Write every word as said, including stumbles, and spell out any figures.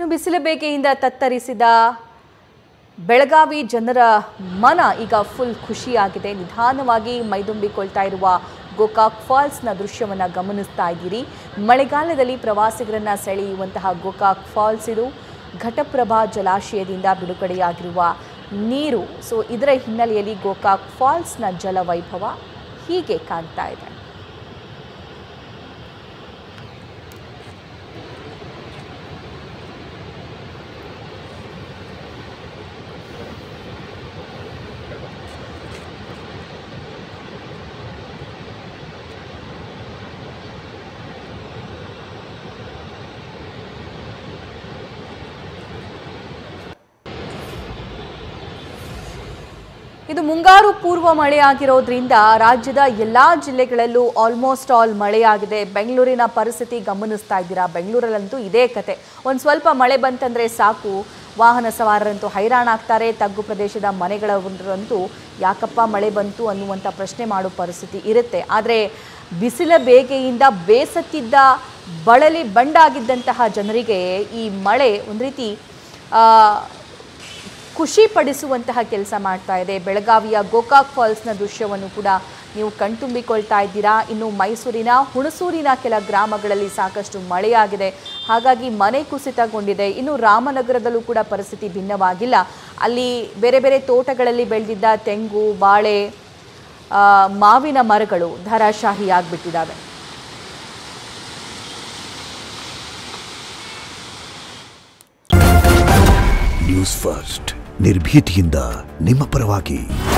ಬಿಸಿಲು ಬೇಗೆಯಿಂದ ತತ್ತರಿಸಿದ ಬೆಳಗಾವಿ ಜನರ ಮನ ಈಗ ಫುಲ್ ಖುಷಿಯಾಗಿದೆ. ನಿಧಾನವಾಗಿ ಮೈದುಂಬಿಕೊಳ್ತಾ ಇರುವ ಗೋಕಾಕ್ ಫಾಲ್ಸ್ನ ದೃಶ್ಯವನ್ನು ಗಮನಿಸ್ತಾ ಇದ್ದೀರಿ. ಮಳೆಗಾಲದಲ್ಲಿ ಪ್ರವಾಸಿಗರನ್ನ ಸೆಳೆಯುವಂತಹ ಗೋಕಾಕ್ ಫಾಲ್ಸ್ ಇದು. ಘಟಪ್ರಭಾ ಜಲಾಶಯದಿಂದ ಬಿಡುಗಡೆಯಾಗಿರುವ ನೀರು. ಸೊ ಇದರ ಹಿನ್ನೆಲೆಯಲ್ಲಿ ಗೋಕಾಕ್ ಫಾಲ್ಸ್ನ ಜಲವೈಭವ ಹೀಗೆ ಕಾಣ್ತಾ ಇದೆ. ಇದು ಮುಂಗಾರು ಪೂರ್ವ ಮಳೆಯಾಗಿರೋದ್ರಿಂದ ರಾಜ್ಯದ ಎಲ್ಲಾ ಜಿಲ್ಲೆಗಳಲ್ಲೂ ಆಲ್ಮೋಸ್ಟ್ ಆಲ್ ಮಳೆಯಾಗಿದೆ. ಬೆಂಗಳೂರಿನ ಪರಿಸ್ಥಿತಿ ಗಮನಿಸ್ತಾ ಇದ್ದೀರಾ. ಬೆಂಗಳೂರಲ್ಲಂತೂ ಇದೇ ಕತೆ. ಒಂದು ಸ್ವಲ್ಪ ಮಳೆ ಬಂತಂದ್ರೆ ಸಾಕು, ವಾಹನ ಸವಾರರಂತೂ ಹೈರಾಣಾಗ್ತಾರೆ. ತಗ್ಗು ಪ್ರದೇಶದ ಮನೆಗಳವರಂತೂ ಯಾಕಪ್ಪ ಮಳೆ ಬಂತು ಅನ್ನುವಂಥ ಪ್ರಶ್ನೆ ಮಾಡೋ ಪರಿಸ್ಥಿತಿ ಇರುತ್ತೆ. ಆದರೆ ಬಿಸಿಲ ಬೇಗೆಯಿಂದ ಬೇಸತ್ತಿದ್ದ ಬಳಲಿ ಬಂಡಾಗಿದ್ದಂತಹ ಜನರಿಗೆ ಈ ಮಳೆ ಒಂದು ರೀತಿ ಖುಷಿ ಪಡಿಸುವಂತಹ ಕೆಲಸ ಮಾಡ್ತಾ ಇದೆ. ಬೆಳಗಾವಿಯ ಗೋಕಾಕ್ ಫಾಲ್ಸ್ನ ದೃಶ್ಯವನ್ನು ಕೂಡ ನೀವು ಕಣ್ತುಂಬಿಕೊಳ್ತಾ ಇದ್ದೀರಾ. ಇನ್ನು ಮೈಸೂರಿನ ಹುಣಸೂರಿನ ಕೆಲ ಗ್ರಾಮಗಳಲ್ಲಿ ಸಾಕಷ್ಟು ಮಳೆಯಾಗಿದೆ, ಹಾಗಾಗಿ ಮನೆ ಕುಸಿತಗೊಂಡಿದೆ. ಇನ್ನು ರಾಮನಗರದಲ್ಲೂ ಕೂಡ ಪರಿಸ್ಥಿತಿ ಭಿನ್ನವಾಗಿಲ್ಲ. ಅಲ್ಲಿ ಬೇರೆ ಬೇರೆ ತೋಟಗಳಲ್ಲಿ ಬೆಳೆದಿದ್ದ ತೆಂಗು, ಬಾಳೆ, ಮಾವಿನ ಮರಗಳು ಧರಾಶಾಹಿಯಾಗ್ಬಿಟ್ಟಿದ್ದಾವೆ. ನ್ಯೂಸ್ ಫಸ್ಟ್ ನಿರ್ಭೀತಿಯಿಂದ ನಿಮ್ಮ ಪರವಾಗಿ.